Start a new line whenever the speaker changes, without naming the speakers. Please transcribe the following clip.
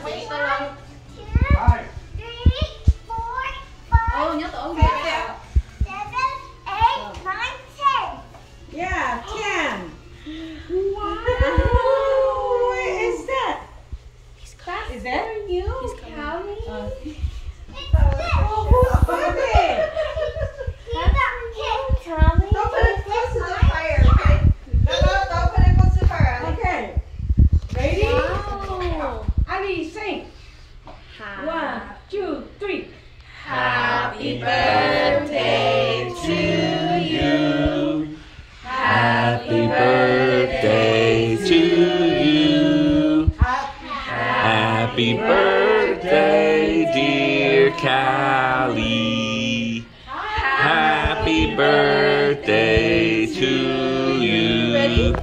nhớ tổ ông Việt.
Yeah, 10. Wow. What is that? Is that you, Callie? Oh, who's birthday?
Don't put it close to the fire, okay? No, don't put it close to the fire.
Okay. Ready?
Wow.
Ali, sing. 1, 2, 3.
Happy birthday to you.
Happy birthday to you. Happy birthday, dear Callie. Happy birthday to you.
Ready?